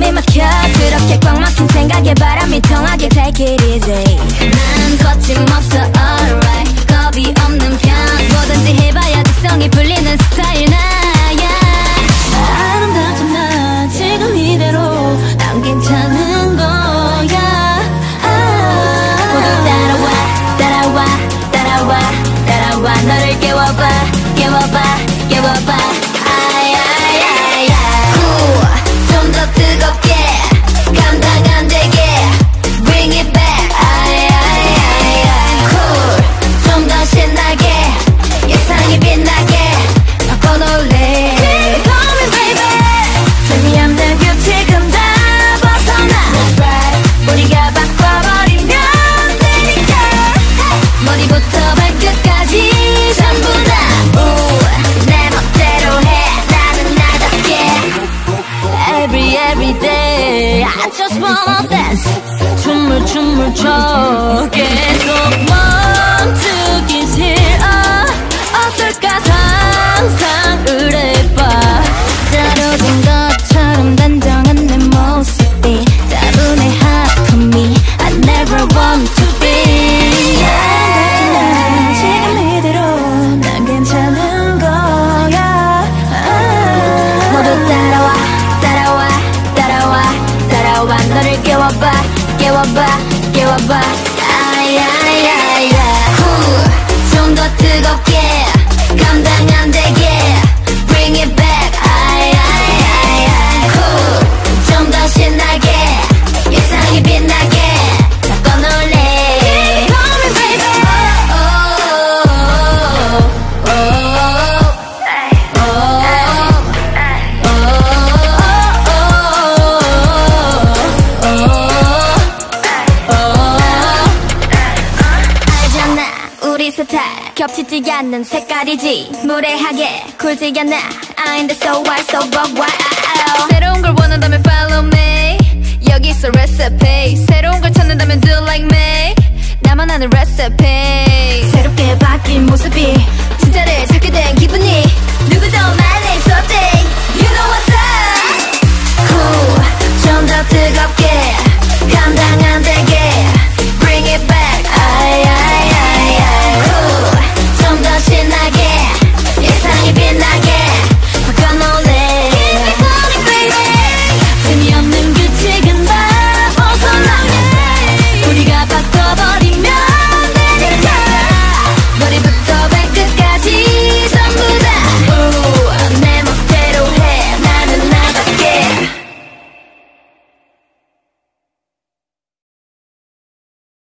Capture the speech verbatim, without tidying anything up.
숨이 막혀 그렇게 꽉 막힌 생각에 바람이 통하게 take it easy. 난 거침없어 alright 겁이 없는 편 뭐든지 해봐야 특성이 풀리는 스타일 나야. 아름답던 나 지금 이대로 난 괜찮은 거야. 아 모두 따라와 따라와 따라와 따라와 너를 깨워봐 깨워봐 깨워봐. 좀 더 뜨겁게 감당 안 되게 bring it back. cool 좀 더 신나게 예상이 빛나게 바꿔놓을래. Keep going baby 재미없는 규칙은 다 벗어나 우리가 바꿔버리면 되니까 머리부터 발끝까지 전부 다 내 멋대로 해 나는 나답게. Every every day I just wanna dance 춤을 춤을 춰 계속 멈추기 싫어. 어떨까 상상을 해봐. 자려진 것처럼 단정한 내 모습이 따분해 hot to me I never want to be. 난 지금 이대로 난 괜찮은 거야. 아 모두 따라와 따라와 따라와 따라와 너를 깨워봐 깨워봐 깨워봐. 아야야야 좀 더 뜨겁게 감당 안 되게 bring it back. 아야야야 좀 더 신나게 예상이 빛나게 바꿔놓을래. Keep going baby 우리 스타일 겹치지 않는 색깔이지 무례하게 굴지 않아 I'm the so wild so buck wild 새로운 걸